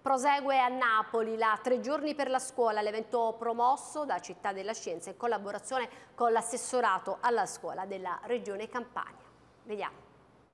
Prosegue a Napoli la 3 giorni per la scuola, l'evento promosso da Città della Scienza in collaborazione con l'assessorato alla scuola della Regione Campania. Vediamo.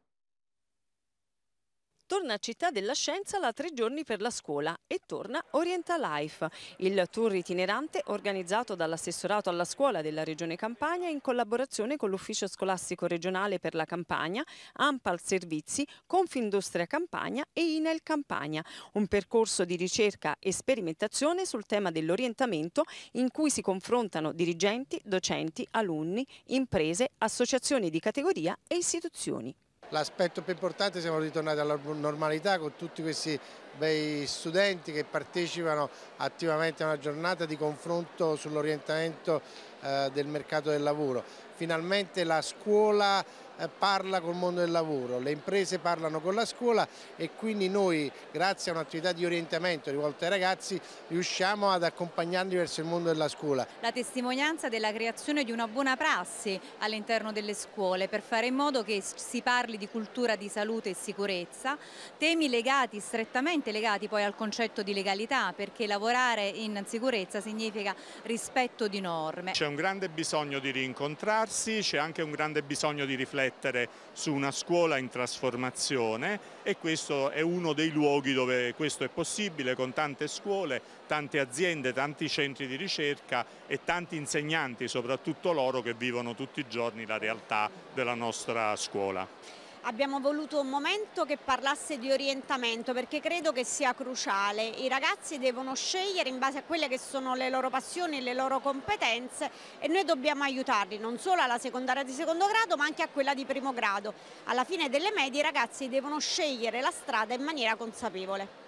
Torna a Città della Scienza la 3 giorni per la scuola e torna Orienta Life, il tour itinerante organizzato dall'assessorato alla scuola della Regione Campania in collaborazione con l'Ufficio Scolastico Regionale per la Campania, ANPAL Servizi, Confindustria Campania e INEL Campania. Un percorso di ricerca e sperimentazione sul tema dell'orientamento in cui si confrontano dirigenti, docenti, alunni, imprese, associazioni di categoria e istituzioni. L'aspetto più importante, siamo ritornati alla normalità con tutti questi bei studenti che partecipano attivamente a una giornata di confronto sull'orientamento del mercato del lavoro. Finalmente la scuola parla col mondo del lavoro, le imprese parlano con la scuola e quindi noi, grazie a un'attività di orientamento rivolta ai ragazzi, riusciamo ad accompagnarli verso il mondo della scuola. La testimonianza della creazione di una buona prassi all'interno delle scuole per fare in modo che si parli di cultura di salute e sicurezza, temi legati, strettamente legati poi al concetto di legalità, perché lavorare in sicurezza significa rispetto di norme. C'è un grande bisogno di rincontrarsi, c'è anche un grande bisogno di riflettere su una scuola in trasformazione e questo è uno dei luoghi dove questo è possibile, con tante scuole, tante aziende, tanti centri di ricerca e tanti insegnanti, soprattutto loro che vivono tutti i giorni la realtà della nostra scuola. Abbiamo voluto un momento che parlasse di orientamento perché credo che sia cruciale. I ragazzi devono scegliere in base a quelle che sono le loro passioni, le loro competenze e noi dobbiamo aiutarli non solo alla secondaria di secondo grado ma anche a quella di primo grado. Alla fine delle medie i ragazzi devono scegliere la strada in maniera consapevole.